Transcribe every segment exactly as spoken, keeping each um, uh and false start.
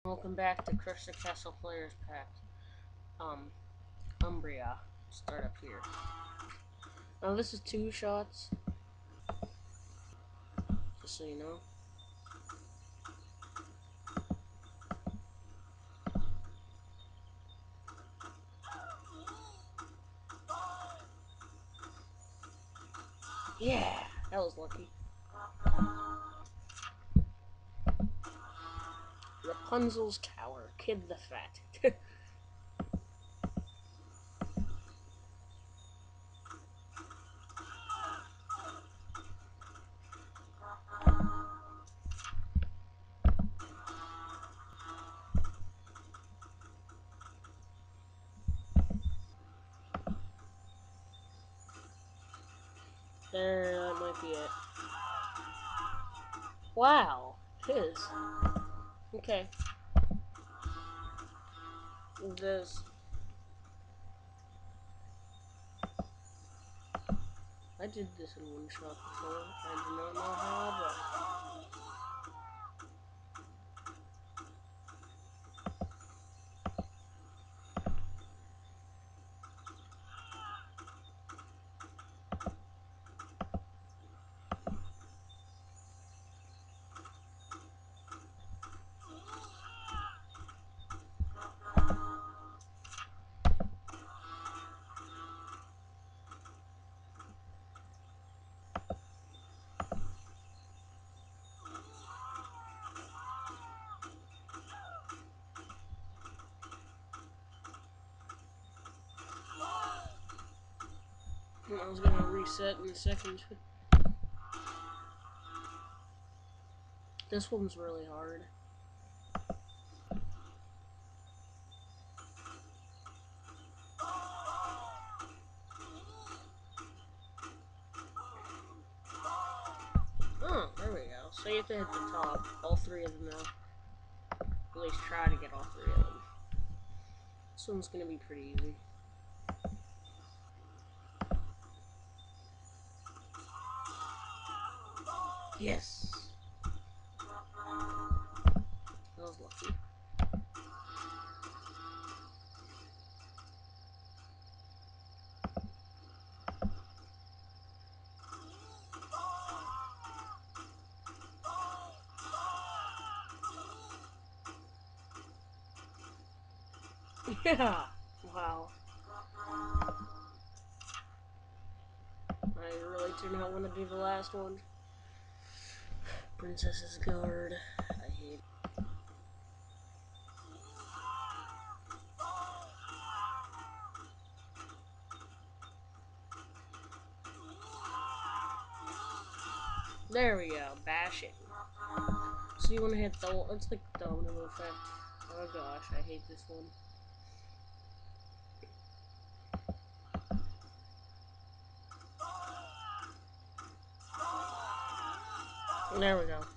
Welcome back to Crush the Castle Players Pack. Um, Umbria. Start up here. Now this is two shots, just so you know. Yeah, that was lucky. Rapunzel's Tower, Kid the Fat. There, that might be it. Wow, his. Okay. This. I did this in one shot before. I do not know how, but I was gonna reset in a second. This one's really hard. Oh, there we go. So you have to hit the top. All three of them, though. At least try to get all three of them. This one's gonna be pretty easy. Yes! That was lucky. Yeah! Wow. I really do not want to do the last one. Princess's Guard. I hate it. There we go. Bashing. So you want to hit the... It's like the domino effect. Oh gosh, I hate this one. There we go.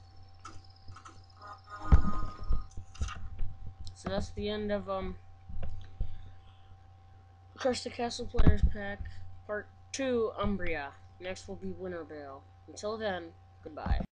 So that's the end of, um... Crush the Castle Players Pack, Part two, Umbria. Next will be Wintervale. Until then, goodbye.